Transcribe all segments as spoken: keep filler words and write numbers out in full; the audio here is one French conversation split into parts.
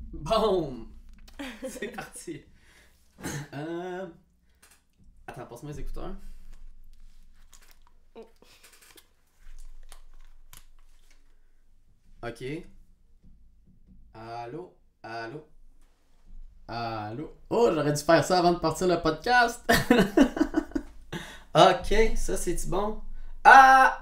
Boom! C'est parti. Euh... Attends, passe-moi les écouteurs. Ok. Allô? Allô? Allô? Oh, j'aurais dû faire ça avant de partir le podcast. Ok, ça c'est-tu bon? Ah!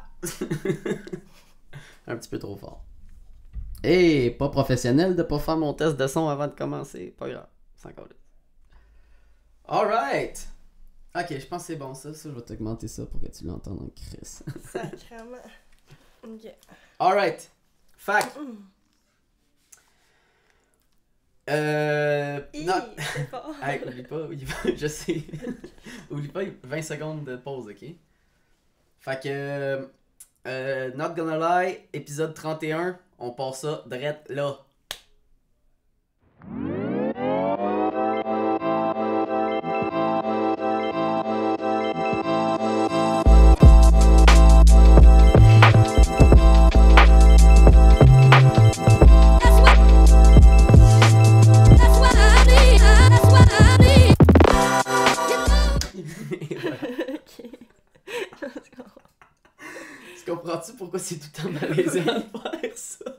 Un petit peu trop fort. Hey, pas professionnel de pas faire mon test de son avant de commencer. Pas grave, c'est encore là. Alright! Ok, je pense que c'est bon ça. Ça, je vais t'augmenter ça pour que tu l'entendes en crise. Sacrément. Ok. Alright. Fac. Euh. Hi, Non. c'est fort. Hey, oublie pas, oublie pas, je sais. Oublie pas vingt secondes de pause, ok? Fait que. Euh, Not Gonna Lie, épisode trente et un, on passe ça direct là. Comprends-tu pourquoi c'est tout le temps malaisant de faire ça?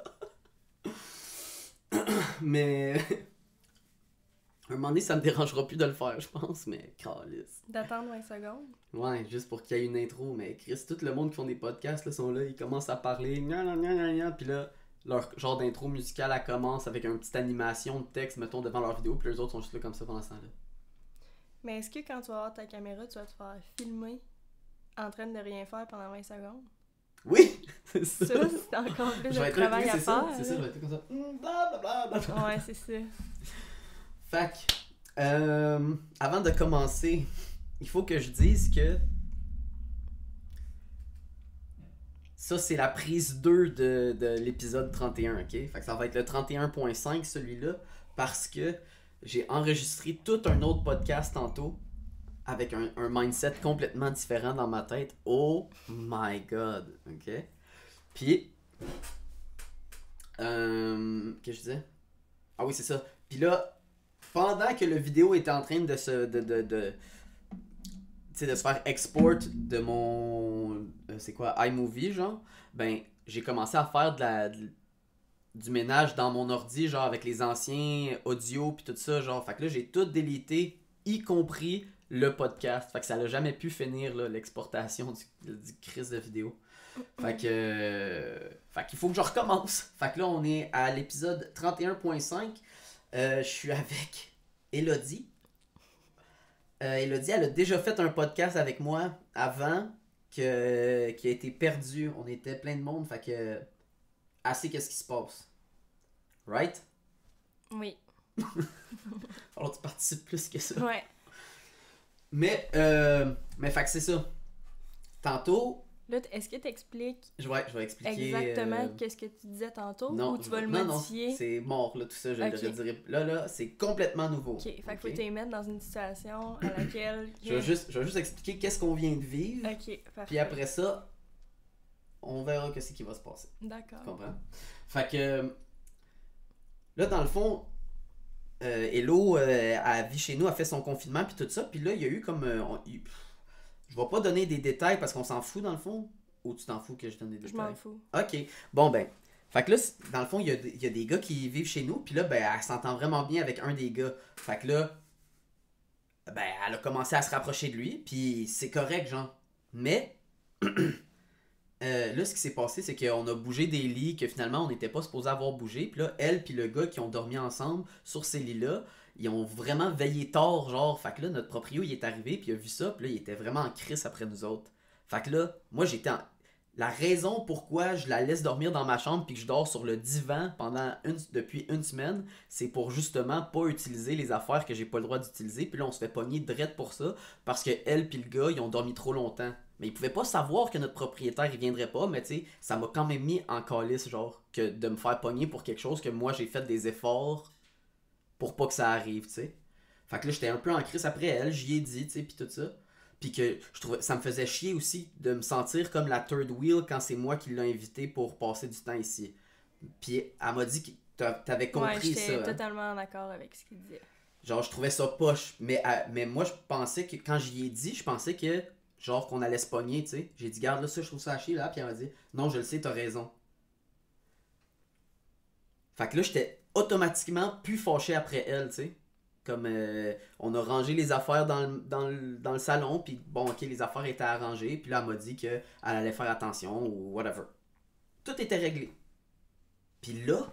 Mais... un moment donné, ça me dérangera plus de le faire, je pense, mais calisse. D'attendre vingt secondes? Ouais, juste pour qu'il y ait une intro, mais Chris, tout le monde qui font des podcasts là, sont là, ils commencent à parler, gna gna gna gna gna, puis là, leur genre d'intro musicale, elle commence avec une petite animation de texte, mettons, devant leur vidéo, puis les autres sont juste là comme ça pendant ce temps-là. Mais est-ce que quand tu vas avoir ta caméra, tu vas te faire filmer en train de rien faire pendant vingt secondes? Oui! C'est ça! Ça, c'est encore plus Je vais de être travail oui, à c'est ça, faire. c'est ça, je vais être comme ça. Blablabla. Ouais, c'est ça. Fac, euh, avant de commencer, il faut que je dise que ça, c'est la prise deux de, de l'épisode trente et un, ok? Fait que ça va être le trente et un point cinq, celui-là, parce que j'ai enregistré tout un autre podcast tantôt avec un, un mindset complètement différent dans ma tête. Oh my god, ok? Puis, euh, qu'est-ce que je disais? Ah oui, c'est ça. Puis là, pendant que le vidéo était en train de se de de de, tu sais, de se faire export de mon euh, c'est quoi iMovie genre, ben j'ai commencé à faire de la de- du ménage dans mon ordi genre avec les anciens audios puis tout ça genre, fait que là j'ai tout délité, y compris le podcast, fait que ça n'a jamais pu finir là, l'exportation du, du crise de vidéo. Fait que euh, fait qu'il faut que je recommence. Fait que là on est à l'épisode trente et un point cinq. Euh, je suis avec Elodie. Euh, Elodie, elle a déjà fait un podcast avec moi avant que, qui a été perdu. On était plein de monde, fait que elle sait qu'est-ce qui se passe. Right? Oui. Alors tu participes plus que ça. Ouais. Mais, euh, mais fait que c'est ça. Tantôt, Là, t- est-ce que tu expliques je vais, je vais expliquer. exactement euh, qu'est-ce que tu disais tantôt non, ou tu vas le non, modifier? non, c'est mort là, tout ça. Je Ok. le redirai. Là, là, c'est complètement nouveau. Ok, fait qu'il faut Ok? te mettre dans une situation à laquelle... Je vais juste, je vais juste expliquer qu'est-ce qu'on vient de vivre. Ok, parfait. Puis après ça, on verra qu'est-ce qui va se passer. D'accord. Tu comprends? Fait que là, dans le fond, euh, Hello, euh, elle vit chez nous, elle fait son confinement, puis tout ça. Puis là, il y a eu comme. euh, on- il- je vais pas donner des détails parce qu'on s'en fout dans le fond. Ou tu t'en fous que je donne des détails? Je m'en fous. Ok. Bon, ben. Fait que là, c'est- dans le fond, il y, a des- il y a des gars qui vivent chez nous. Puis là, ben, elle s'entend vraiment bien avec un des gars. Fait que là, ben, elle a commencé à se rapprocher de lui. Puis c'est correct, genre. Mais. Euh, là, ce qui s'est passé, c'est qu'on a bougé des lits que finalement on n'était pas supposé avoir bougé. Puis là, elle puis le gars qui ont dormi ensemble sur ces lits-là, ils ont vraiment veillé tard, genre. Fait que là, notre proprio, il est arrivé, puis il a vu ça, puis là, il était vraiment en crise après nous autres. Fait que là, moi, j'étais en... La raison pourquoi je la laisse dormir dans ma chambre puis que je dors sur le divan pendant une... depuis une semaine, c'est pour justement pas utiliser les affaires que j'ai pas le droit d'utiliser. Puis là, on se fait pogner drette pour ça parce que elle puis le gars, ils ont dormi trop longtemps. Mais ils pouvaient pas savoir que notre propriétaire il viendrait pas, mais tu sais, ça m'a quand même mis en calice, genre, que de me faire pogner pour quelque chose que moi j'ai fait des efforts pour pas que ça arrive, tu sais. Fait que là, j'étais un peu en crise après elle, j'y ai dit, tu sais, pis tout ça. Puis que je trouvais, ça me faisait chier aussi de me sentir comme la third wheel quand c'est moi qui l'ai invité pour passer du temps ici. Puis elle m'a dit que t'a- t'avais Ouais, compris ça. j'étais hein. totalement en accord avec ce qu'il disait. Genre, je trouvais ça poche. Mais, à- mais moi, je pensais que, quand j'y ai dit, je pensais que, genre, qu'on allait se pogner, tu sais. J'ai dit, garde là, ça, je trouve ça à chier, là. Puis elle m'a dit, non, je le sais, t'as raison. Fait que là, j'étais automatiquement plus fâché après elle, tu sais. Comme, euh, on a rangé les affaires dans le, dans le, dans le salon, puis bon, ok, les affaires étaient arrangées, puis là, elle m'a dit qu'elle allait faire attention, ou whatever. Tout était réglé. Puis là,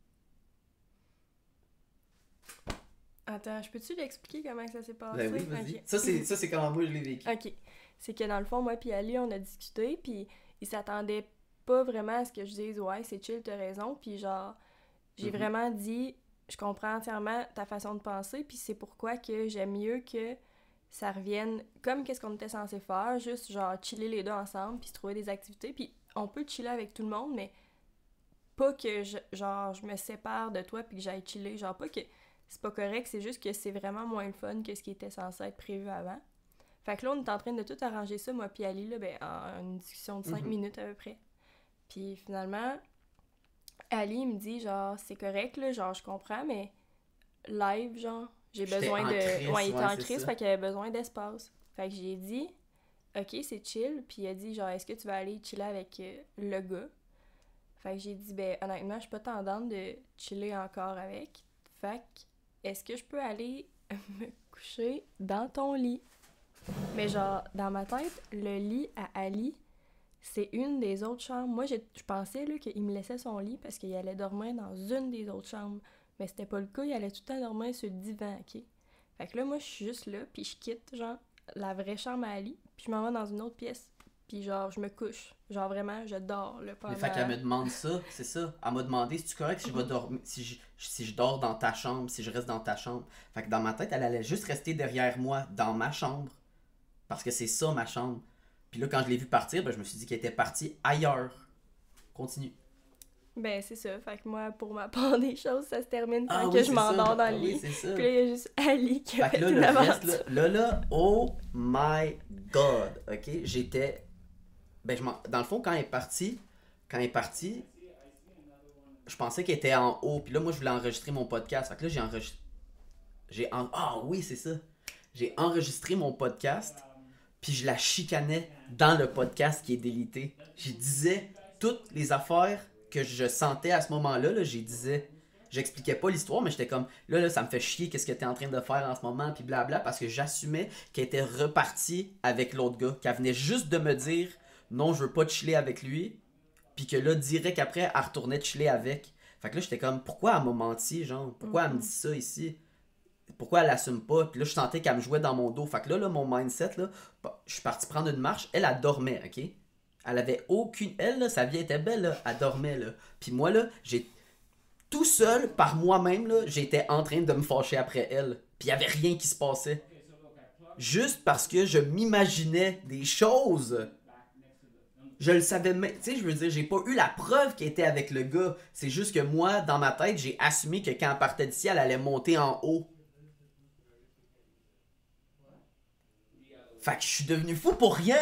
Attends, je peux-tu l'expliquer comment ça s'est passé? ben oui, vas-y. Ok. Ça, c'est, ça, c'est comment moi je l'ai vécu. Ok. C'est que dans le fond, moi puis Ali, on a discuté, puis il s'attendait pas vraiment à ce que je dise « Ouais, c'est chill, t'as raison », puis genre, j'ai Mhm. vraiment dit « Je comprends entièrement ta façon de penser, puis c'est pourquoi que j'aime mieux que ça revienne comme qu'est-ce qu'on était censé faire, juste genre chiller les deux ensemble, puis se trouver des activités, puis on peut chiller avec tout le monde, mais pas que je, genre je me sépare de toi puis que j'aille chiller, genre pas que c'est pas correct, c'est juste que c'est vraiment moins le fun que ce qui était censé être prévu avant. Fait que là, on est en train de tout arranger ça, moi puis Ali, là, ben, en une discussion de cinq Mhm. minutes à peu près. Puis finalement, Ali il me dit, genre, c'est correct, là, genre, je comprends, mais live, genre, j'ai J'étais besoin en de... crise, ouais, il était ouais, en c'est crise, ça. fait qu'il avait besoin d'espace. Fait que j'ai dit, ok, c'est chill, puis il a dit, genre, est-ce que tu vas aller chiller avec euh, le gars? Fait que j'ai dit, ben, honnêtement, je suis pas tendance de chiller encore avec. Fait que, est-ce que je peux aller me coucher dans ton lit? Mais genre, dans ma tête, le lit à Ali, c'est une des autres chambres. Moi, j'ai- je pensais là, qu'il me laissait son lit parce qu'il allait dormir dans une des autres chambres. Mais c'était pas le cas, il allait tout le temps dormir sur le divan, ok? Fait que là, moi, je suis juste là, puis je quitte, genre, la vraie chambre à Ali, puis je m'en vais dans une autre pièce, puis genre, je me couche. Genre, vraiment, je dors, là, Mais pendant... fait qu'elle me demande ça, c'est ça. Elle m'a demandé si tu correct si je vais dormir, si je, si je dors dans ta chambre, si je reste dans ta chambre. Fait que dans ma tête, elle allait juste rester derrière moi, dans ma chambre. Parce que c'est ça ma chambre. Puis là, quand je l'ai vu partir, ben, je me suis dit qu'elle était partie ailleurs. Continue. Ben, c'est ça. Fait que moi, pour ma part des choses, ça se termine Ah quand oui, que je c'est m'endors ça. dans Ah le oui, lit. c'est ça. Puis là, il y a juste Ali qui a Fait que fait là, une le reste, aventure. là, là, là, oh my god, ok? J'étais. Ben, je m'en- dans le fond, quand elle est partie, quand elle est partie, je pensais qu'elle était en haut. Puis là, moi, je voulais enregistrer mon podcast. Fait que là, j'ai enregistré. J'ai en... Ah oui, c'est ça. J'ai enregistré mon podcast, puis je la chicanais dans le podcast qui est délité. Je disais toutes les affaires que je sentais à ce moment-là, là, j'y disais. J'expliquais pas l'histoire, mais j'étais comme, là, là, ça me fait chier qu'est-ce que t'es en train de faire en ce moment, puis blabla, parce que j'assumais qu'elle était repartie avec l'autre gars, qu'elle venait juste de me dire, non, je veux pas chiller avec lui, puis que là, direct après, elle retournait chiller avec. Fait que là, j'étais comme, pourquoi elle m'a menti, genre? Pourquoi elle me Mhm. dit ça ici? Pourquoi elle assume pas? Puis là, je sentais qu'elle me jouait dans mon dos. Fait que là, là mon mindset, là, je suis parti prendre une marche. Elle, elle dormait, ok? Elle avait aucune. Elle, là, sa vie était belle, là. Elle dormait, là. Puis moi, là, j'ai. Tout seul, par moi-même, là, j'étais en train de me fâcher après elle. Puis il y avait rien qui se passait. Juste parce que je m'imaginais des choses. Je le savais même. Tu sais, je veux dire, j'ai pas eu la preuve qu'elle était avec le gars. C'est juste que moi, dans ma tête, j'ai assumé que quand elle partait d'ici, elle allait monter en haut. Fait que je suis devenu fou pour rien.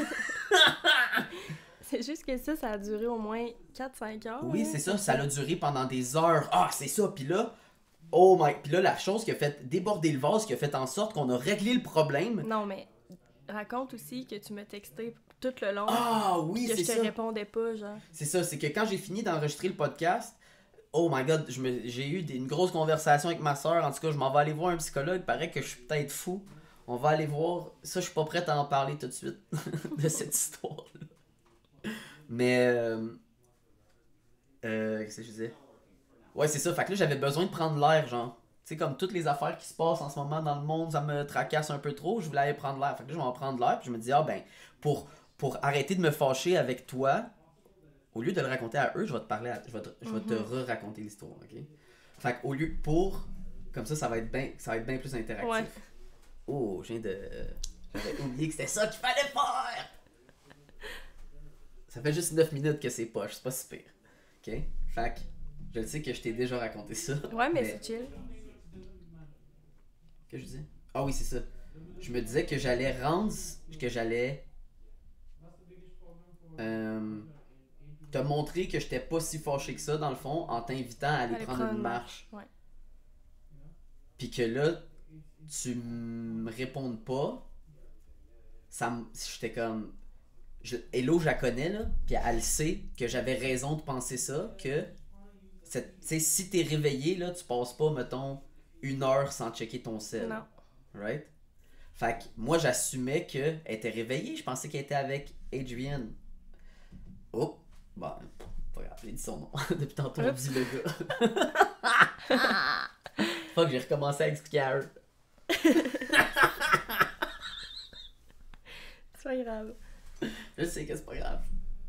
C'est juste que ça, ça a duré au moins quatre cinq heures. Oui, là. c'est ça, ça a duré pendant des heures. Ah, c'est ça. Puis là, oh my. Puis là, la chose qui a fait déborder le vase, qui a fait en sorte qu'on a réglé le problème. Non, mais raconte aussi que tu m'as texté tout le long, Ah puis oui, que c'est je te ça. répondais pas, genre. C'est ça, c'est que quand j'ai fini d'enregistrer le podcast, oh my god, je me- j'ai eu des- une grosse conversation avec ma soeur. En tout cas, je m'en vais aller voir un psychologue. Il paraît que je suis peut-être fou. On va aller voir. Ça, je suis pas prête à en parler tout de suite de cette histoire-là. Mais. Euh, euh, Qu'est-ce que je disais? Ouais, c'est ça. Fait que là, j'avais besoin de prendre l'air, genre. Tu sais, comme toutes les affaires qui se passent en ce moment dans le monde, ça me tracasse un peu trop. Je voulais aller prendre l'air. Fait que là, je vais en prendre l'air. Puis je me dis, ah ben, pour, pour arrêter de me fâcher avec toi, au lieu de le raconter à eux, je vais te parler, à- je vais te, je vais te Mhm. re-raconter l'histoire, ok? Fait qu'au lieu, pour, comme ça, ça va être bien, ça va être bien plus interactif. Ouais. Oh, je viens de, j'avais oublié que c'était ça qu'il fallait faire! Ça fait juste neuf minutes que c'est poche, c'est pas si pire. Ok? Fait que, je le sais que je t'ai déjà raconté ça. Ouais, mais, c'est chill. Que je disais? Ah oui, c'est ça. Je me disais que j'allais rendre, que j'allais... Euh, te montrer que j'étais pas si fâché que ça, dans le fond, en t'invitant à aller, Aller prendre, prendre une une marche. Ouais. Puis que là, tu me répondes pas, ça me... J'étais comme... Je... Hello, je la connais, là, puis elle sait que j'avais raison de penser ça, que... Tu sais, si t'es réveillé, là, tu passes pas, mettons, une heure sans checker ton cell. Non. Right? Fait que moi, j'assumais qu'elle était réveillée. Je pensais qu'elle était avec Adrienne. Oh! Bon, pas grave, j'ai dit son nom. Depuis tantôt, on dit le gars. Fuck, j'ai recommencé à expliquer à eux. C'est pas grave. Je sais que c'est pas grave.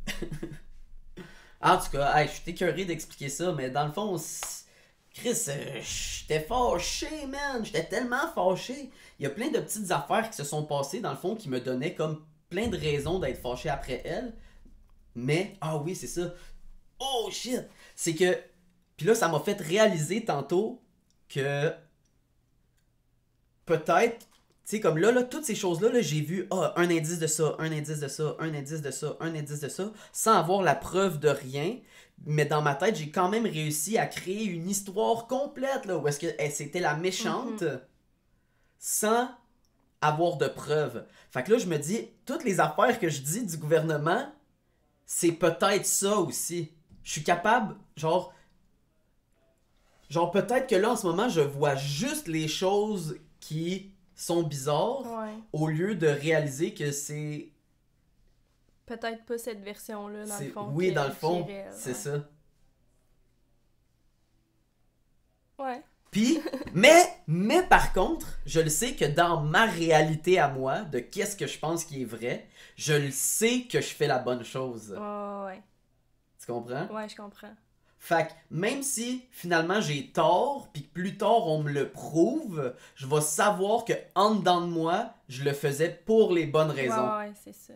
En tout cas, hey, je suis écœuré d'expliquer ça, mais dans le fond, Chris, euh, j'étais fâché, man. J'étais tellement fâché. Il y a plein de petites affaires qui se sont passées, dans le fond, qui me donnaient comme plein de raisons d'être fâché après elle. Mais, ah oui, c'est ça. Oh shit! C'est que. Puis là, ça m'a fait réaliser tantôt que. Peut-être. Tu sais, comme là, là, toutes ces choses-là, là, j'ai vu ah, un indice de ça, un indice de ça, un indice de ça, un indice de ça, sans avoir la preuve de rien. Mais dans ma tête, j'ai quand même réussi à créer une histoire complète, là, où est-ce que elle, c'était la méchante, mm-hmm. sans avoir de preuves. Fait que là, je me dis, toutes les affaires que je dis du gouvernement, c'est peut-être ça aussi. Je suis capable, genre... Genre, peut-être que là, en ce moment, je vois juste les choses qui... sont bizarres, ouais. au lieu de réaliser que c'est... Peut-être pas cette version-là, dans c'est... le fond. Oui, qui, dans le fond, qui est réelle, c'est ouais. ça. Ouais. Puis, mais, mais par contre, je le sais que dans ma réalité à moi, de qu'est-ce que je pense qui est vrai, je le sais que je fais la bonne chose. Ouais, ouais. Tu comprends? Ouais, je comprends. Fait que même si finalement j'ai tort, puis que plus tard on me le prouve, je vais savoir que en dedans de moi, je le faisais pour les bonnes raisons. Ouais, ouais, c'est ça.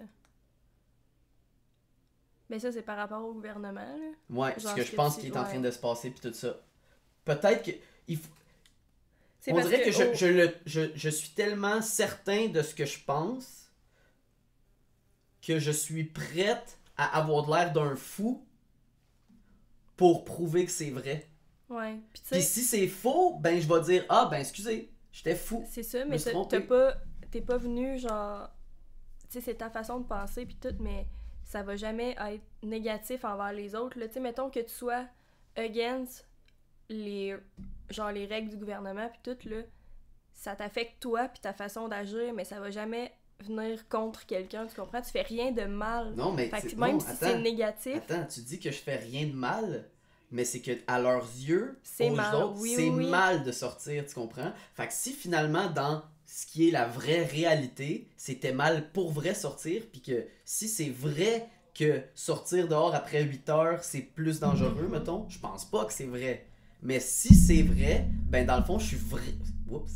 Mais ça, c'est par rapport au gouvernement, là. Ouais, Genre ce que ce je que pense tu- qu'il est en ouais. train de se passer, puis tout ça. Peut-être que... Il faut... C'est On parce dirait que, je, au- je, le, je, je suis tellement certain de ce que je pense que je suis prête à avoir de l'air d'un fou pour prouver que c'est vrai. Ouais. Puis tu Puis sais, si c'est faux, ben je vais dire « Ah, ben excusez, j'étais fou. c'est ça, me mais suis t'as trompé. t'as pas... T'es pas venu, genre... Tu sais, c'est ta façon de penser, puis tout, mais ça va jamais être négatif envers les autres, là. Tu sais, mettons que tu sois against les... Genre les règles du gouvernement, puis tout, là, ça t'affecte toi, puis ta façon d'agir, mais ça va jamais venir contre quelqu'un, tu comprends? Tu fais rien de mal. » Non, mais Fait que c'est- même non, si attends, c'est négatif, Attends, tu dis que je fais rien de mal, mais c'est que à leurs yeux, C'est aux mal, autres, oui, c'est oui, oui. mal de sortir, tu comprends? Fait que si finalement, dans ce qui est la vraie réalité, c'était mal pour vrai sortir, puis que si c'est vrai que sortir dehors après huit heures, c'est plus dangereux, Mhm. mettons, je pense pas que c'est vrai. Mais si c'est vrai, ben dans le fond, je suis vrai... Oups.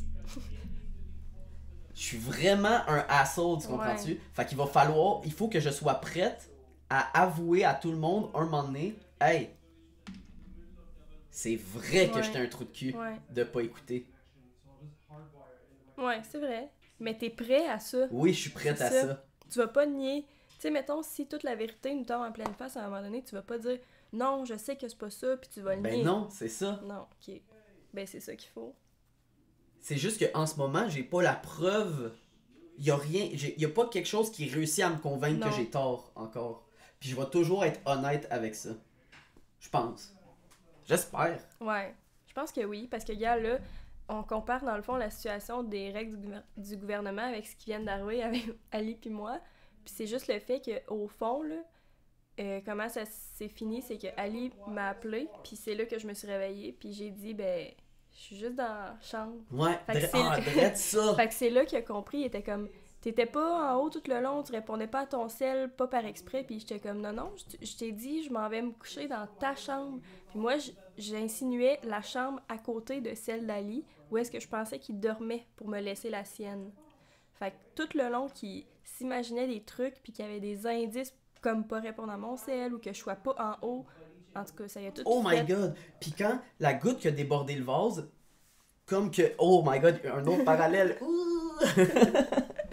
Je suis vraiment un asshole, tu comprends-tu? Ouais. Fait qu'il va falloir... Il faut que je sois prête à avouer à tout le monde, un moment donné, « Hey, c'est vrai que Ouais. j'étais un trou de cul ouais. de pas écouter. Ouais, c'est vrai. Mais t'es prêt à ça. Oui, je suis prête C'est à ça. ça. Tu vas pas nier. Tu sais, mettons, si toute la vérité nous tombe en pleine face à un moment donné, tu vas pas dire non, je sais que c'est pas ça, puis tu vas le nier. Ben non, c'est ça. Non, ok. Ben c'est ça qu'il faut. C'est juste qu'en ce moment, j'ai pas la preuve. Il y a rien... Il y a pas quelque chose qui réussit à me convaincre Non. que j'ai tort, encore. Puis je vais toujours être honnête avec ça. Je pense. J'espère. Ouais. Je pense que oui, parce que, gars, là, on compare dans le fond la situation des règles du, gouver- du gouvernement avec ce qui vient d'arriver avec Ali puis moi. Puis c'est juste le fait qu'au fond, là, euh, comment ça s'est fini, c'est que Ali m'a appelé, puis c'est là que je me suis réveillée, puis j'ai dit, ben, je suis juste dans la chambre. Ouais, Fait que dra- c'est- ah, drette ça. Fait que c'est là qu'il a compris, il était comme, t'étais pas en haut tout le long, tu répondais pas à ton sel, pas par exprès, puis j'étais comme, non, non, je t- je t'ai dit, je m'en vais me coucher dans ta chambre. Puis moi, j- j'insinuais la chambre à côté de celle d'Ali, où est-ce que je pensais qu'il dormait pour me laisser la sienne. Fait que tout le long, qu'il s'imaginait des trucs, puis qu'il y avait des indices comme pas répondre à mon sel, ou que je sois pas en haut. En tout cas, ça y a tout Oh my fait. god. Puis quand la goutte qui a débordé le vase, comme que... Oh my god, un autre parallèle. Ouh!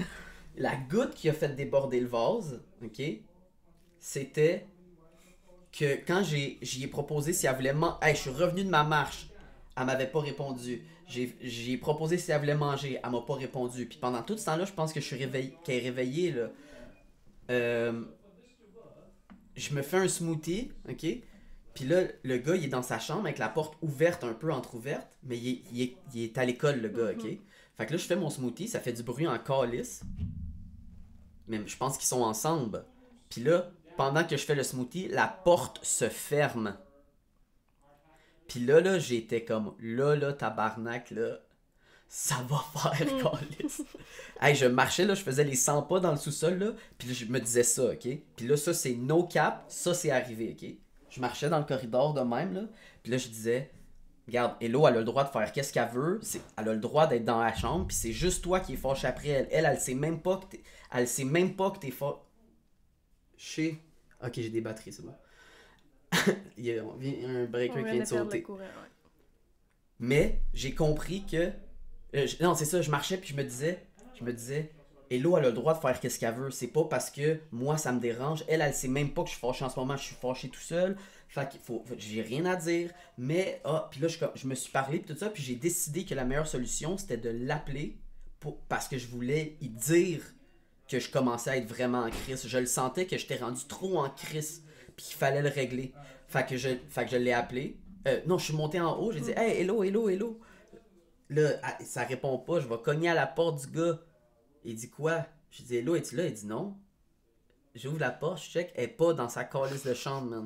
La goutte qui a fait déborder le vase, ok, c'était que quand j'ai j'y ai proposé si elle voulait manger... Hey, je suis revenu de ma marche. Elle m'avait pas répondu. J'ai j'ai proposé si elle voulait manger. Elle m'a pas répondu. Puis pendant tout ce temps-là, je pense que je suis réveillé, qu'elle est réveillée, là. Euh, je me fais un smoothie, ok? Puis là, le gars, il est dans sa chambre avec la porte ouverte, un peu entrouverte, mais il est, il est, il est à l'école, le gars, ok? Fait que là, je fais mon smoothie, ça fait du bruit en calice. Mais je pense qu'ils sont ensemble. Puis là, pendant que je fais le smoothie, la porte se ferme. Puis là, là, j'étais comme, là, là, tabarnak, là, ça va faire calice. Hey, je marchais, là, je faisais les cent pas dans le sous-sol, là, puis là, je me disais ça, ok? Puis là, ça, c'est no cap, ça, c'est arrivé, ok? Je marchais dans le corridor de même, là, puis là, je disais, regarde, Hello, elle a le droit de faire qu'est-ce qu'elle veut, c'est, elle a le droit d'être dans la chambre, puis c'est juste toi qui es fâché après elle. Elle, elle sait même pas que t'es, elle sait même pas que t'es fâché. Chez... Ok, j'ai des batteries, c'est bon. Il y a un breaker qui vient de sauter. Courant, ouais. Mais j'ai compris que... Euh, je... Non, c'est ça, je marchais puis je me disais... Je me disais... Hello, elle a le droit de faire qu'est-ce qu'elle veut. C'est pas parce que moi, ça me dérange. Elle, elle sait même pas que je suis fâché en ce moment. Je suis fâché tout seul. Fait qu'il faut... J'ai rien à dire. Mais... Ah, puis là, je, je me suis parlé puis tout ça. Puis j'ai décidé que la meilleure solution, c'était de l'appeler pour... parce que je voulais y dire que je commençais à être vraiment en crise. Je le sentais que j'étais rendu trop en crise. Puis qu'il fallait le régler. Fait que je, fait que je l'ai appelé. Euh, non, je suis monté en haut. J'ai dit, hey, hello, hello, hello. Là, ça répond pas. Je vais cogner à la porte du gars. Il dit quoi? J'ai dit, hello, es-tu là? Il dit non. J'ouvre la porte, je check. Elle est pas dans sa calice de chambre, man.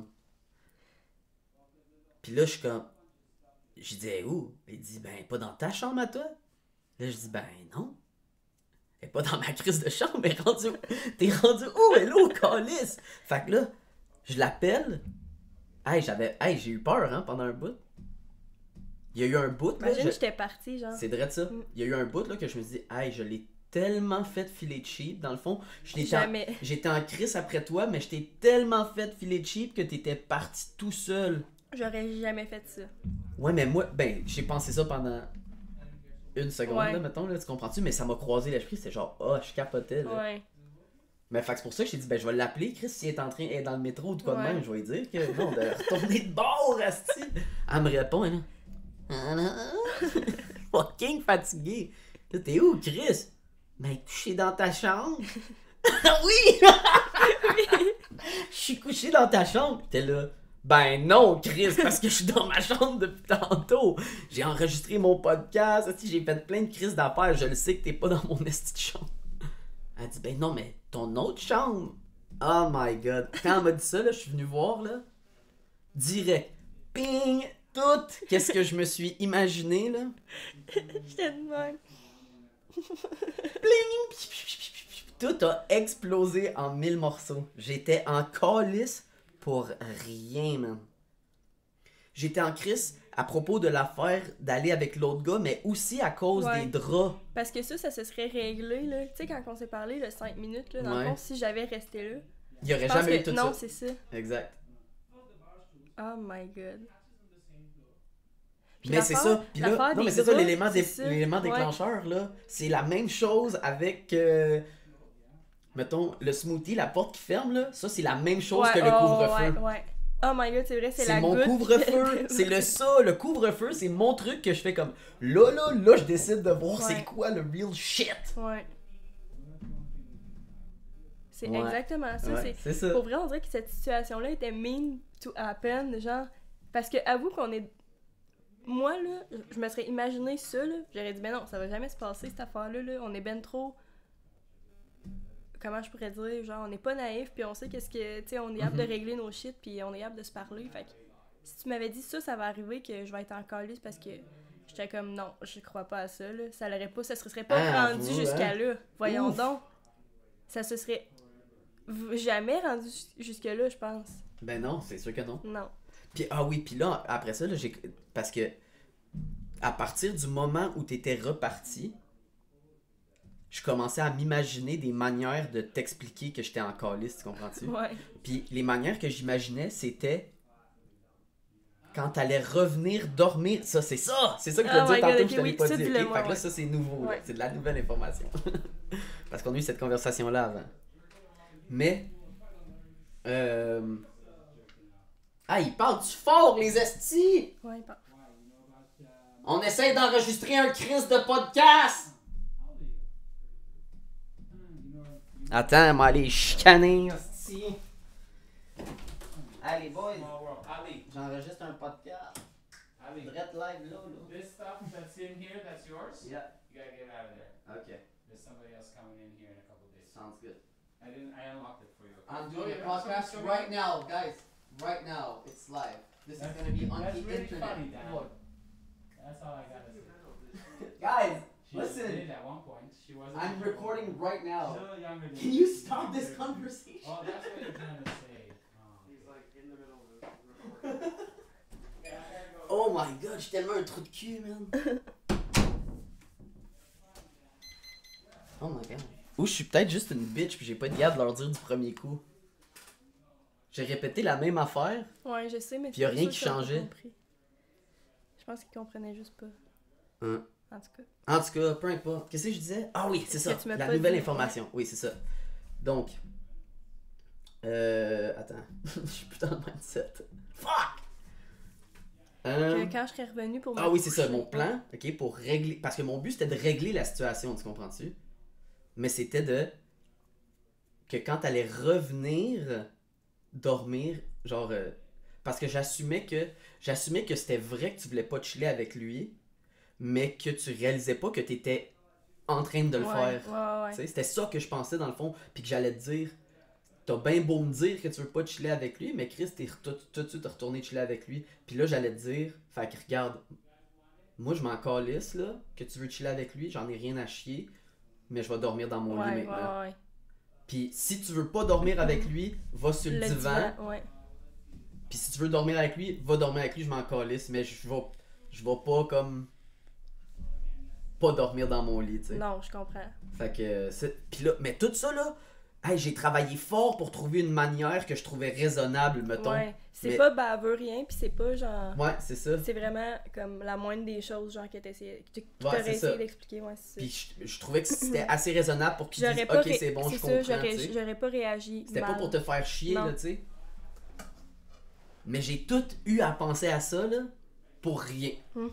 Puis là, je suis comme. J'ai dit, hey, où? Il dit, ben, pas dans ta chambre à toi? Là, je dis, ben, non. Elle est pas dans ma crise de chambre. Elle est rendue. T'es rendu où? Hello, calice? Fait que là, je l'appelle. Hey, j'avais. Hey, j'ai eu peur, hein, pendant un bout. Il y a eu un bout, là. Imagine, je... j'étais partie, genre. C'est vrai de ça. Mm. Il y a eu un bout, là, que je me dis, hey, je l'ai tellement fait filer cheap. Dans le fond, j'étais Jamais. En... j'étais en crise après toi, mais je t'ai tellement fait filer cheap que t'étais parti tout seul. J'aurais jamais fait ça. Ouais, mais moi, ben, j'ai pensé ça pendant une seconde, Ouais. là, mettons, là, tu comprends-tu? Mais ça m'a croisé l'esprit, c'est genre, oh, je capotais, là. Ouais. Mais fait que c'est pour ça que j'ai dit, ben, je vais l'appeler, Chris, s'il est en train d'être dans le métro ou de quoi Ouais. de même, je vais lui dire que non, de retourner de bord, asti. Elle me répond, hein, là. Fucking fatigué. Là, t'es où, Chris? Ben, couché dans ta chambre. Oui! Je suis couché dans ta chambre. T'es là. Ben non, Chris, parce que je suis dans ma chambre depuis tantôt. J'ai enregistré mon podcast. Asti, j'ai fait plein de crises d'affaires. Je le sais que t'es pas dans mon esti de chambre. Elle dit, ben non, mais ton autre chambre. Oh my god. Quand elle m'a dit ça, là, je suis venu voir, là. Direct. Ping! Tout! Qu'est-ce que je me suis imaginé, là? J'étais de même. Pling! Tout a explosé en mille morceaux. J'étais en calice pour rien, man. J'étais en crise à propos de l'affaire d'aller avec l'autre gars, mais aussi à cause Ouais. des draps. Parce que ça, ça se serait réglé, là. Tu sais, quand on s'est parlé, le cinq minutes, là, dans Ouais. le fond, si j'avais resté là. Il y aurait Je pense jamais que... eu tout non, ça. c'est ça. Exact. Oh my god. Puis Mais c'est l'affaire- ça. Puis là, l'affaire non, mais des c'est ça, draps, l'élément, dé- c'est ça. l'élément Ouais. déclencheur, là. C'est la même chose avec, euh, mettons, le smoothie, la porte qui ferme, là. Ça, c'est la même chose Ouais, que le oh, couvre-feu. Ouais, ouais. Oh my god, c'est vrai, c'est, C'est la mon goutte. couvre-feu. C'est le ça, le couvre-feu, c'est mon truc que je fais comme là, là, là, je décide de voir Ouais. c'est quoi le real shit. Ouais. C'est Ouais. exactement ça. Ouais, c'est... c'est ça. Pour vrai, on dirait que cette situation-là était mean to happen, genre... Parce que, avoue qu'on est... Moi, là, je me serais imaginé ça, là, j'aurais dit, ben non, ça va jamais se passer, cette affaire-là, là. On est ben trop... Comment je pourrais dire? Genre, on n'est pas naïf, puis on sait qu'est-ce que... Tu sais, on est apte Mhm. de régler nos shit, puis on est apte de se parler, fait que... Si tu m'avais dit ça, ça va arriver, que je vais être en calice parce que... J'étais comme, non, je crois pas à ça, là. Ça l'aurait pas... Ça se serait pas Ah, rendu vous, jusqu'à hein? là. Voyons Ouf. donc. Ça se serait... v- jamais rendu jusque-là, je pense. Ben non, c'est sûr que non. Non. Puis ah oui, puis là après ça là, j'ai parce que à partir du moment où t'étais reparti, je commençais à m'imaginer des manières de t'expliquer que j'étais en calice, tu comprends-tu? Ouais. Puis les manières que j'imaginais, c'était quand t'allais revenir dormir. Ça, c'est ça! C'est ça que je Oh voulais my dire tantôt, God, que je ok, te l'ai oui, pas ça, dit. ok? dis-le-moi, Fait que là, ouais. ça, c'est nouveau. là. Ouais. C'est de la nouvelle information. Parce qu'on a eu cette conversation-là avant. Mais... Euh... Ah, ils parlent-tu fort, les estis? Ouais, il parle. On essaie d'enregistrer un Chris de podcast! Attends, moi aller chicaner, esti. Allez, boys, j'enregistre un podcast. Direct live, là, là. This stuff that's in here, that's yours? Yeah. You gotta get out of there. Okay, There's somebody else coming in here in a couple days. sounds good. I didn't, I unlocked it for you. I'm Oh, doing yeah, a podcast somebody- right now, guys. Right now, it's live. This is That's- gonna be on that's the really internet. funny, Dan. Look. That's all I gotta say. Guys, She listen. did at one point. She wasn't. I'm recording right She's now. a little younger than Can you stop this conversation? Oh, that's what you're trying to say. Oh. He's like in the middle of the recording. Yeah, I gotta go. Oh my god, j'ai tellement un trou de cul, man. Oh my god. Ou je suis peut-être juste une bitch puis j'ai pas été capable de leur dire du premier coup. J'ai répété la même affaire. Ouais, je sais, mais Puis y a c'est rien pas qui sûr qu'ils ont changeait. compris. Je pense qu'ils comprenaient juste pas. Hein. En tout cas. En tout cas, peu importe. Qu'est-ce que je disais? Ah oui, c'est Que ça. tu m'as La pas nouvelle dit. information. Oui, c'est ça. Donc. Euh. Attends. Je suis plus dans le mindset. Fuck! Euh, Que quand je serais revenue pour me Ah oui, c'est ça. coucher, Mon plan, ok, pour régler. Parce que mon but c'était de régler la situation, tu comprends-tu? Mais c'était de. Que quand t'allais revenir dormir, genre. euh, Parce que j'assumais que. J'assumais que c'était vrai que tu voulais pas chiller avec lui, mais que tu réalisais pas que t'étais en train de le ouais, faire. Ouais, ouais. Tu sais, c'était ça que je pensais dans le fond, puis que j'allais te dire. T'as bien beau me dire que tu veux pas chiller avec lui, mais Chris, t'es re- tout, tout de suite retourné chiller avec lui. Puis là, j'allais te dire, fait que regarde, moi je m'en calisse là, que tu veux chiller avec lui, j'en ai rien à chier, mais je vais dormir dans mon Ouais, lit maintenant. ouais, ouais. Puis si tu veux pas dormir avec lui, va sur le, Le divan. divan, ouais. Puis si tu veux dormir avec lui, va dormir avec lui, je m'en calisse, mais je vais, je vais pas comme. Pas dormir dans mon lit, tu sais. Non, je comprends. Fait que. c'est- Puis là, mais tout ça là, hey, j'ai travaillé fort pour trouver une manière que je trouvais raisonnable, mettons. Ouais. C'est mais- pas baveux rien, puis c'est pas genre. Ouais, c'est ça. C'est vraiment comme la moindre des choses, genre, que t'essayais. Que Ouais, t'aurais c'est essayé ça. d'expliquer, ouais, c'est ça. Puis je, je trouvais que c'était assez raisonnable pour qu'ils J'aurais disent pas ok, ré- c'est bon, je ça, comprends. j'aurais- tu sais. J'aurais pas réagi. C'était pas mal. pour te faire chier, Non. là, tu sais. Mais j'ai tout eu à penser à ça, là, pour rien. Mhm.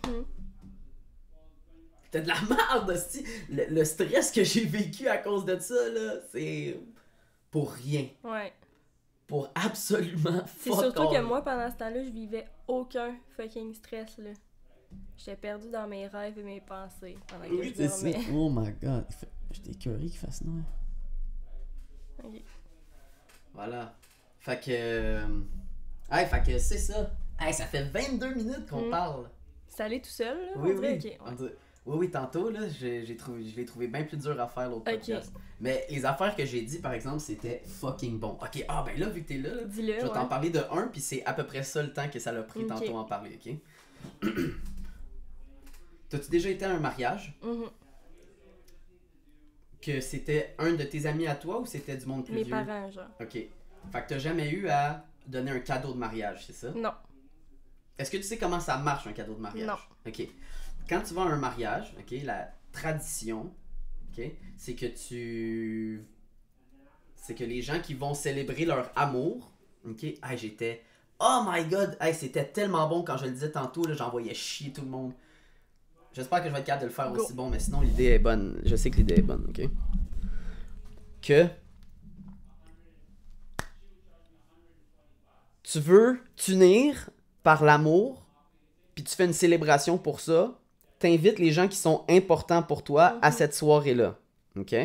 C'était de la merde, hostie. Le, le stress que j'ai vécu à cause de ça, là, c'est pour rien. Ouais. Pour absolument C'est fuck surtout que all. moi, pendant ce temps-là, je vivais aucun fucking stress, là. J'étais perdue dans mes rêves et mes pensées pendant que Oui, je c'est ça. dormais. Oh my god. Il fait- J'étais écœuré qu'il fasse noir. Ok. Voilà. Fait que. euh, Hey, fait que c'est ça. Hey, ça fait vingt-deux minutes qu'on Mm. parle. C'est allé tout seul, là? Oui, on dirait? oui. Ok, On ouais. dirait- Oui, oui, tantôt, là, j'ai, j'ai trouvé, je l'ai trouvé bien plus dur à faire l'autre Ok. podcast. Mais les affaires que j'ai dit, par exemple, c'était fucking bon. Ok, ah ben là, vu que t'es là, là, Dis-le, je vais t'en ouais. parler de un, puis c'est à peu près ça le temps que ça l'a pris Ok. tantôt en parler, ok? T'as-tu déjà été à un mariage? Mhm. Que c'était un de tes amis à toi ou c'était du monde plus Mes vieux? parents, genre. Ok. Fait que t'as jamais eu à donner un cadeau de mariage, c'est ça? Non. Est-ce que tu sais comment ça marche un cadeau de mariage? Non. Ok. Quand tu vas à un mariage, ok, la tradition, ok, c'est que tu, c'est que les gens qui vont célébrer leur amour, ok, hey, j'étais, oh my god, hey, c'était tellement bon quand je le disais tantôt, là, j'envoyais chier tout le monde. J'espère que je vais être capable de le faire Go. aussi bon, mais sinon l'idée est bonne. Je sais que l'idée est bonne, ok. Que tu veux t'unir par l'amour, puis tu fais une célébration pour ça, t'invites les gens qui sont importants pour toi à Mhm. cette soirée-là. OK?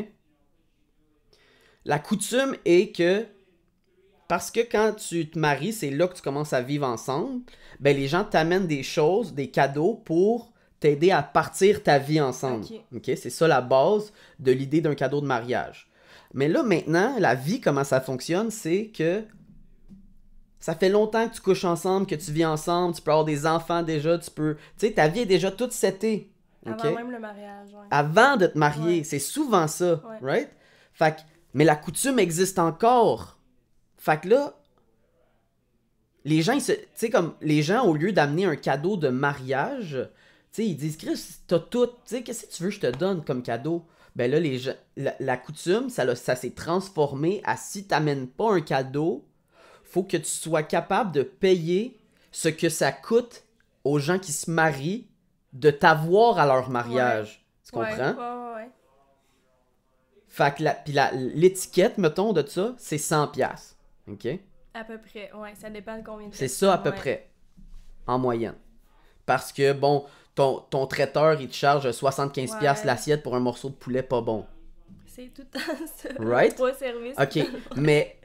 La coutume est que, parce que quand tu te maries, c'est là que tu commences à vivre ensemble, ben les gens t'amènent des choses, des cadeaux pour t'aider à partir ta vie ensemble. Ok. OK? C'est ça la base de l'idée d'un cadeau de mariage. Mais là, maintenant, la vie, comment ça fonctionne, c'est que ça fait longtemps que tu couches ensemble, que tu vis ensemble, tu peux avoir des enfants déjà, tu peux... Tu sais, ta vie est déjà toute setée. OK? Avant même le mariage, ouais. Avant de te marier. Ouais. C'est souvent ça, Ouais. right? Fait que, mais la coutume existe encore. Fait que là, les gens, ils se, tu sais, comme, les gens, au lieu d'amener un cadeau de mariage, tu sais, ils disent, Chris, t'as tout, tu sais, qu'est-ce que tu veux que je te donne comme cadeau? Ben là, les gens, la, la coutume, ça, l'a- ça s'est transformé à si t'amènes pas un cadeau, faut que tu sois capable de payer ce que ça coûte aux gens qui se marient de t'avoir à leur mariage. Tu Ouais, comprends? ouais, ouais, ouais. Fait que la, pis la, l'étiquette, mettons, de ça, c'est cent piastres. OK? À peu près, ouais. Ça dépend de combien de C'est ça à peu ouais. près, en moyenne. Parce que, bon, ton, ton traiteur, il te charge soixante-quinze piastres Ouais. l'assiette pour un morceau de poulet pas bon. C'est tout le temps ça. Right? Trois services. OK, mais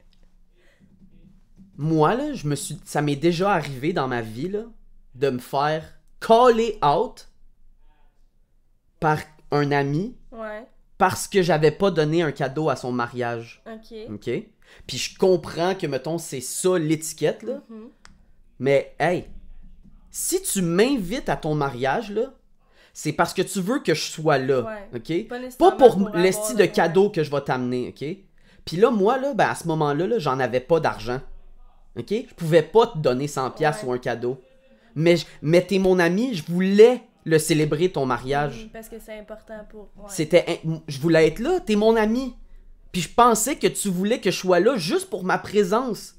moi, là, je me suis... ça m'est déjà arrivé dans ma vie, là, de me faire caller out par un ami Ouais, parce que j'avais pas donné un cadeau à son mariage. ok. OK? Puis je comprends que, mettons, c'est ça l'étiquette, là. Mhm. Mais, hey, si tu m'invites à ton mariage, là, c'est parce que tu veux que je sois là, Ouais. OK? Pas Pas nécessairement pour, pour l'esti avoir de le- cadeau que je vais t'amener, OK? Puis là, moi, là, ben, à ce moment-là, là, j'en avais pas d'argent, OK? Je pouvais pas te donner cent piastres Ouais. ou un cadeau. Mais, je- mais t'es mon ami, je voulais le célébrer, ton mariage. Mhm, parce que c'est important pour. Ouais. C'était... in- Je voulais être là, t'es mon ami. Puis je pensais que tu voulais que je sois là juste pour ma présence.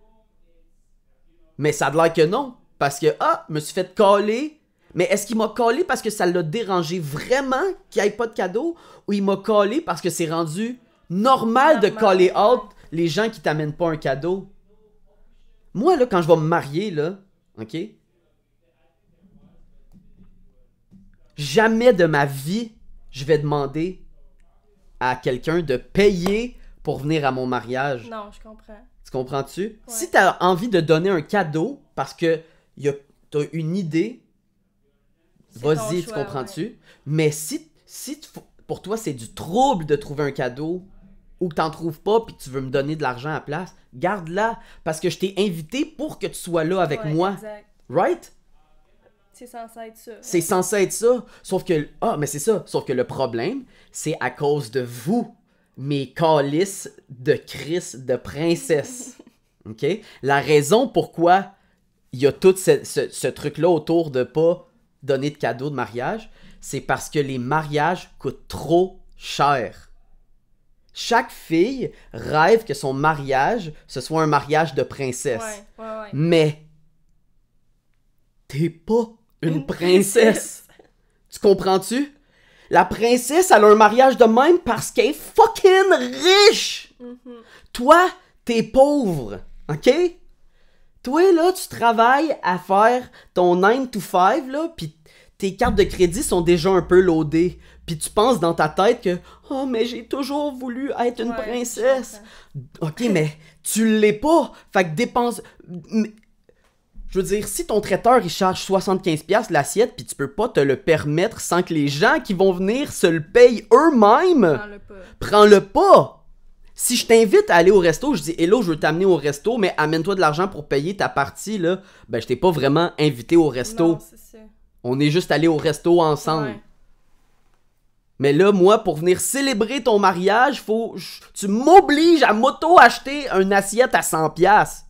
Mais ça a l'air que non. Parce que, ah, je me suis fait caller. Mais est-ce qu'il m'a collé parce que ça l'a dérangé vraiment qu'il n'y ait pas de cadeau? Ou il m'a collé parce que c'est rendu normal, de Normal, caller ouais. out les gens qui t'amènent pas un cadeau? Moi, là, quand je vais me marier, là, OK? Jamais de ma vie, je vais demander à quelqu'un de payer pour venir à mon mariage. Non, je comprends. Tu comprends-tu? Si t'as envie de donner un cadeau parce que y a, t'as une idée, C'est ton vas-y, tu choix, comprends-tu? ouais. Mais si, si tu- pour toi c'est du trouble de trouver un cadeau ou que t'en trouves pas puis que tu veux me donner de l'argent à la place, garde-la parce que je t'ai invité pour que tu sois là avec Ouais, moi. Exact. Right? C'est censé être ça. C'est censé être ça. Sauf que. Ah, mais c'est ça. Sauf que le problème, c'est à cause de vous, mes calices de Chris de princesse. OK? La raison pourquoi il y a tout ce, ce- ce truc-là autour de pas donner de cadeau de mariage, c'est parce que les mariages coûtent trop cher. Chaque fille rêve que son mariage, ce soit un mariage de princesse. Ouais, ouais, ouais. Mais t'es pas une, Une princesse. Tu comprends-tu? La princesse, elle a un mariage de même parce qu'elle est fucking riche. Mhm. Toi, t'es pauvre. OK? Toi, là, tu travailles à faire ton nine to five, là, pis tes cartes de crédit sont déjà un peu loadées. Puis tu penses dans ta tête que « Oh, mais j'ai toujours voulu être une Ouais, princesse. je » comprends. OK, mais tu l'es pas. Fait que dépense... Mais- Je veux dire, si ton traiteur, il charge soixante-quinze piastres l'assiette, puis tu peux pas te le permettre sans que les gens qui vont venir se le payent eux-mêmes, Prends-le pas. prends-le pas. Si je t'invite à aller au resto, je dis « Hello, je veux t'amener au resto, mais amène-toi de l'argent pour payer ta partie, là. » Ben, je t'ai pas vraiment invité au resto. Non, c'est ça. On est juste allé au resto ensemble. Ouais. Mais là, moi, pour venir célébrer ton mariage, faut... je- tu m'obliges à m'auto-acheter une assiette à cent piastres.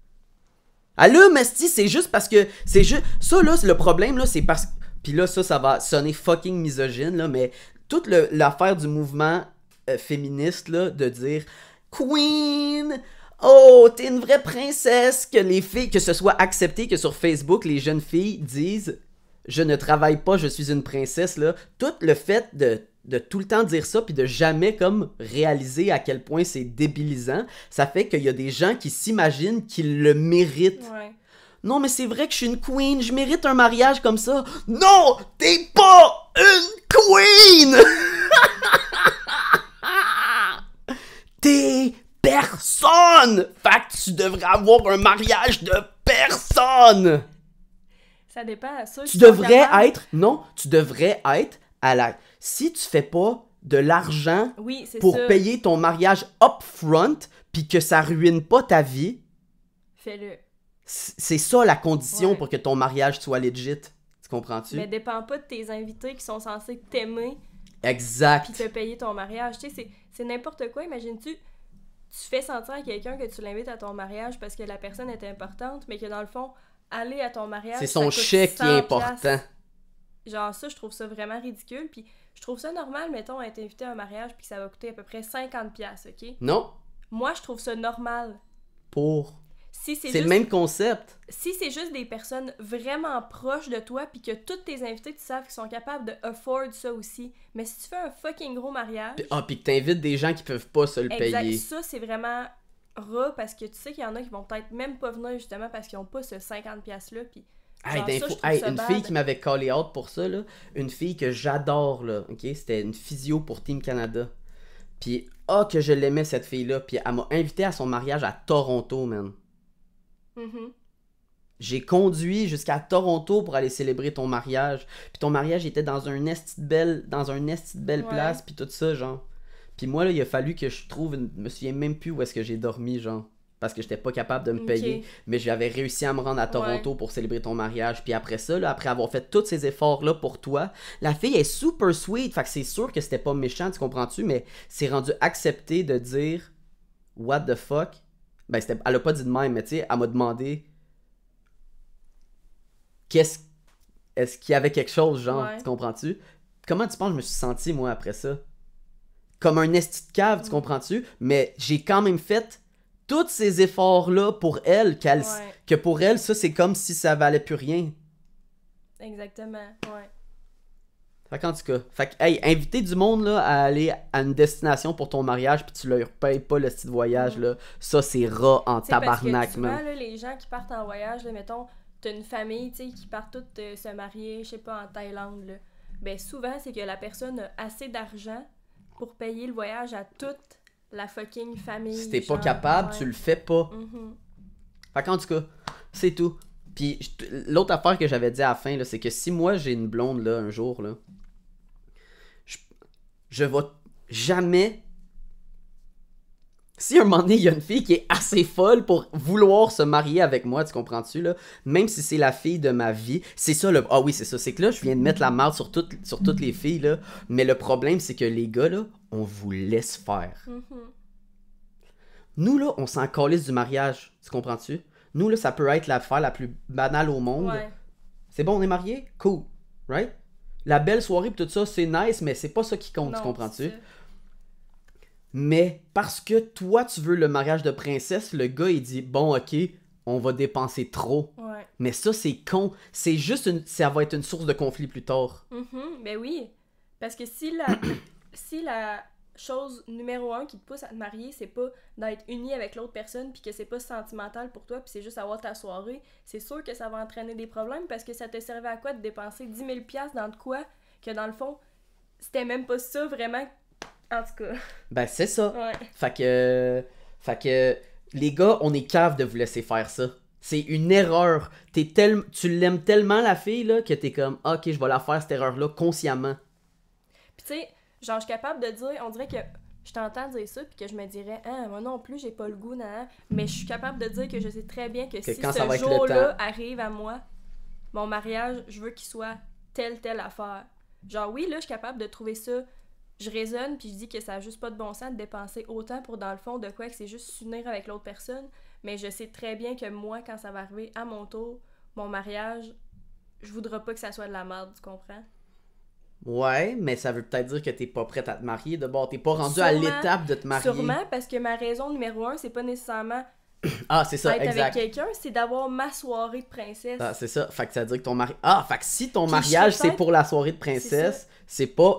Ah là, Mesti, c'est juste parce que... c'est juste ça, là, c'est le problème, là, c'est parce que... Puis là, ça, ça va sonner fucking misogyne, là, mais toute le- l'affaire du mouvement euh, féministe, là, de dire « Queen! Oh, t'es une vraie princesse! » Que les filles... Que ce soit accepté que sur Facebook, les jeunes filles disent... Je ne travaille pas, je suis une princesse, là. Tout le fait de, de tout le temps dire ça, puis de jamais, comme, réaliser à quel point c'est débilisant, ça fait qu'il y a des gens qui s'imaginent qu'ils le méritent. Ouais. Non, mais c'est vrai que je suis une queen, je mérite un mariage comme ça. Non, t'es pas une queen! T'es personne! Fait que tu devrais avoir un mariage de personne! Ça dépend. Ceux Tu qui sont devrais capables- être... Non, tu devrais être à la... Si tu fais pas de l'argent Oui, c'est pour ça. payer ton mariage upfront, puis que ça ruine pas ta vie, Fais-le. c- c'est ça la condition Ouais. pour que ton mariage soit legit. Tu comprends-tu? Mais dépend pas de tes invités qui sont censés t'aimer Exact. puis te payer ton mariage. Tu sais, c'est- c'est n'importe quoi. Imagine-tu, tu fais sentir à quelqu'un que tu l'invites à ton mariage parce que la personne est importante, mais que dans le fond, aller à ton mariage, C'est ça son coûte chèque qui est cent important. piastres. Genre ça, je trouve ça vraiment ridicule. Puis je trouve ça normal, mettons, à être invité à un mariage puis que ça va coûter à peu près cinquante piastres, OK? Non, Moi, je trouve ça normal. pour... Si c'est C'est juste... le même concept. Si c'est juste des personnes vraiment proches de toi, puis que tous tes invités, tu savent qu'ils sont capables de afford ça aussi. Mais si tu fais un fucking gros mariage... Puis, ah, puis que t'invites des gens qui peuvent pas se le exact, payer. ça, c'est vraiment ras, parce que tu sais qu'il y en a qui vont peut-être même pas venir, justement, parce qu'ils ont pas ce cinquante piastres-là, puis... Hey, genre, d'info- ça, je trouve hey, ça une bad. fille qui m'avait callé out pour ça, là, une fille que j'adore, là, ok? C'était une physio pour Team Canada. Puis, ah, que je l'aimais, cette fille-là. Puis, elle m'a invité à son mariage à Toronto, man. Mhm. J'ai conduit jusqu'à Toronto pour aller célébrer ton mariage. Puis ton mariage était dans un esti de belle, dans un esti de belle Ouais. place, puis tout ça, genre. Puis moi, là, il a fallu que je trouve, une... je me souviens même plus où est-ce que j'ai dormi, genre. Parce que j'étais pas capable de me Ok. payer. Mais j'avais réussi à me rendre à Toronto pour célébrer ton mariage. Puis après ça, là, après avoir fait tous ces efforts-là pour toi, la fille est super sweet. Fait que c'est sûr que c'était pas méchant, tu comprends-tu? Mais c'est rendu accepté de dire what the fuck. Ben, c'était... elle a pas dit de même, mais tu sais, elle m'a demandé qu'est-ce est-ce qu'il y avait quelque chose, genre, Ouais. tu comprends-tu? Comment tu penses que je me suis senti, moi, après ça? Comme un esti de cave, tu Mm. comprends-tu? Mais j'ai quand même fait tous ces efforts-là pour elle, qu'elle, Ouais. que pour elle, ça, c'est comme si ça valait plus rien. Exactement, ouais. Fait qu'en tout cas, fait que, hey, inviter du monde, là, à aller à une destination pour ton mariage, puis tu leur payes pas le style voyage, Mm. là, ça, c'est rat en Tu sais, parce tabarnak, que souvent, man. là, les gens qui partent en voyage, là, mettons, t'as une famille, tu sais, qui partent toutes euh, se marier, je sais pas, en Thaïlande, là. Ben souvent, c'est que la personne a assez d'argent pour payer le voyage à toute la fucking famille. Si t'es pas genre, capable, ouais. tu le fais pas. Mhm. Fait qu'en tout cas, c'est tout. Puis je- l'autre affaire que j'avais dit à la fin, là, c'est que si moi j'ai une blonde là un jour, là, je, je vais jamais. Si à un moment donné, il y a une fille qui est assez folle pour vouloir se marier avec moi, tu comprends-tu, là? Même si c'est la fille de ma vie, c'est ça, le... Ah oui, c'est ça. C'est que là, je viens de mettre la marde sur, toutes sur toutes les filles, là. Mais le problème, c'est que les gars, là, on vous laisse faire. Mhm. Nous, là, on s'en calisse du mariage, tu comprends-tu? Nous, là, ça peut être l'affaire la plus banale au monde. Ouais. C'est bon, on est mariés? Cool. Right? La belle soirée pis tout ça, c'est nice, mais c'est pas ça qui compte, Non, tu comprends-tu? c'est ça. Mais parce que toi, tu veux le mariage de princesse, le gars, il dit, bon, ok, on va dépenser trop. Ouais. Mais ça, c'est con. C'est juste une... Ça va être une source de conflit plus tard. Mhm. Ben oui. Parce que si la, si la chose numéro un qui te pousse à te marier, c'est pas d'être uni avec l'autre personne, puis que c'est pas sentimental pour toi, puis c'est juste avoir ta soirée, c'est sûr que ça va entraîner des problèmes, parce que ça te servait à quoi de dépenser dix mille dollars dans de quoi que dans le fond, c'était même pas ça vraiment. En tout cas. Ben, c'est ça. Ouais. Fait que... Fait que... Les gars, on est cave de vous laisser faire ça. C'est une erreur. T'es tel... Tu l'aimes tellement, la fille, là, que t'es comme, ok, je vais la faire, cette erreur-là, consciemment. Puis tu sais, genre, je suis capable de dire, on dirait que je t'entends dire ça, puis que je me dirais, ah, moi non plus, j'ai pas le goût, nan, mais je suis capable de dire que je sais très bien que, Que si quand ça va ce être le jour-là temps. arrive à moi, mon mariage, je veux qu'il soit telle, telle affaire. Genre, oui, là, je suis capable de trouver ça, je raisonne, puis je dis que ça a juste pas de bon sens de dépenser autant pour, dans le fond, de quoi que c'est juste s'unir avec l'autre personne, mais je sais très bien que moi, quand ça va arriver à mon tour, mon mariage, je voudrais pas que ça soit de la merde, tu comprends? Ouais, mais ça veut peut-être dire que t'es pas prête à te marier. De bord, t'es pas rendu à Sûrement- l'étape de te marier. Sûrement, parce que ma raison numéro un, c'est pas nécessairement Ah, c'est ça, être avec exact. quelqu'un, c'est d'avoir ma soirée de princesse. Ah, c'est ça. Fait que ça veut dire que ton mari... Ah, fait que si ton Puis mariage, je sais c'est peut-être- pour la soirée de C'est princesse, c'est pas...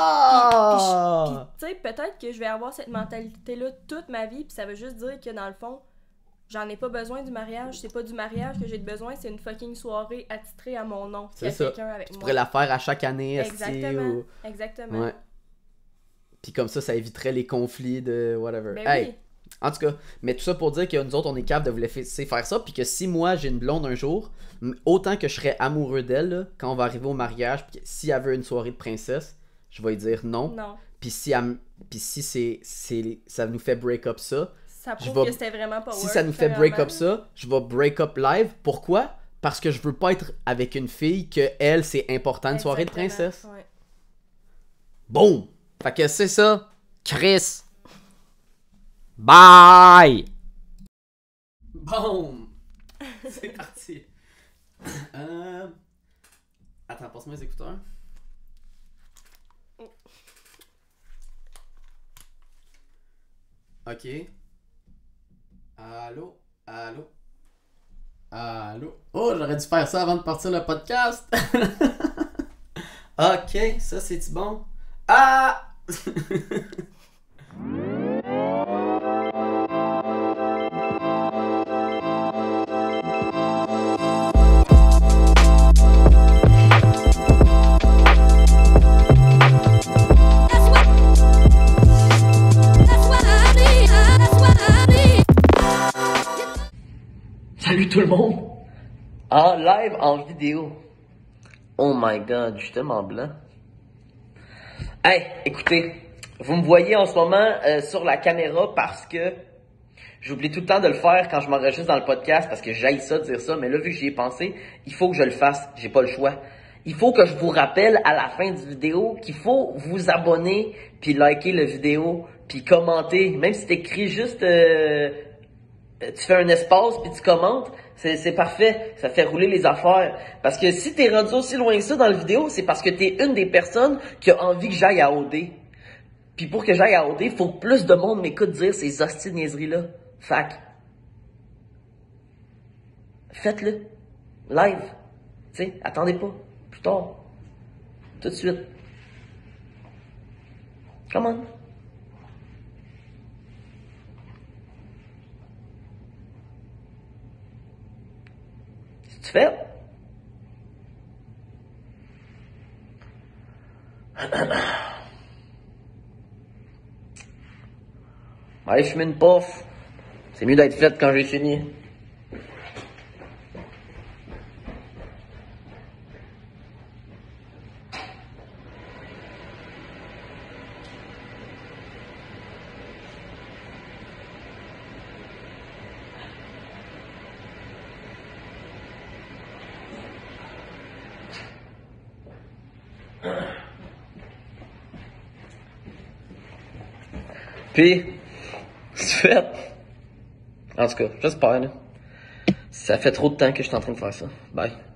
Ah! Puis, tu sais, peut-être que je vais avoir cette mentalité-là toute ma vie, puis ça veut juste dire que, dans le fond, j'en ai pas besoin du mariage. C'est pas du mariage que j'ai besoin, c'est une fucking soirée attitrée à mon nom. C'est qu'il y a ça. quelqu'un avec Tu moi. pourrais la faire à chaque année, esti, Exactement. ou... Exactement. Ouais. Puis comme ça, ça éviterait les conflits de whatever. Ben Hey, oui. en tout cas, mais tout ça pour dire que nous autres, on est capable de vous laisser faire ça, puis que si moi, j'ai une blonde un jour, m- autant que je serais amoureux d'elle, là, quand on va arriver au mariage, puis que si elle veut une soirée de princesse, je vais lui dire non. Non. Puis si, elle m- puis si c'est, c'est, ça nous fait break up ça, Ça Je prouve vais- que c'était vraiment pas si worth, ça nous fait break clairement. up ça, je vais break up live. Pourquoi? Parce que je veux pas être avec une fille que elle, c'est important une soirée de Exactement, princesse. ouais. Boum! Fait que c'est ça. Chris. Bye! Boum! C'est parti. Euh... Attends, passe-moi les écouteurs. Ok. Allô? Allô? Allô? Oh, j'aurais dû faire ça avant de partir le podcast. Ok, ça c'est-tu bon? Ah! Salut tout le monde! En live, en vidéo. Oh my god, je suis tellement blanc. Hey, écoutez, vous me voyez en ce moment euh, sur la caméra parce que j'oublie tout le temps de le faire quand je m'enregistre dans le podcast parce que j'haïs ça de dire ça, mais là, vu que j'y ai pensé, il faut que je le fasse. J'ai pas le choix. Il faut que je vous rappelle à la fin du vidéo qu'il faut vous abonner, puis liker la vidéo, puis commenter. Même si t'écris juste... Euh, tu fais un espace puis tu commentes, c'est, c'est parfait, ça fait rouler les affaires. Parce que si t'es rendu aussi loin que ça dans la vidéo, c'est parce que t'es une des personnes qui a envie que j'aille à O D. Puis pour que j'aille à O D, faut que plus de monde m'écoute dire ces hosties de niaiseries-là. Fac. Faites-le. Live. Tu sais, attendez pas. Plus tard. Tout de suite. Come on. Tu fais? Allez, je fume une puff. C'est mieux d'être fait quand j'ai fini. Puis, c'est fait. En tout cas, j'espère, là. Ça fait trop de temps que je suis en train de faire ça. Bye.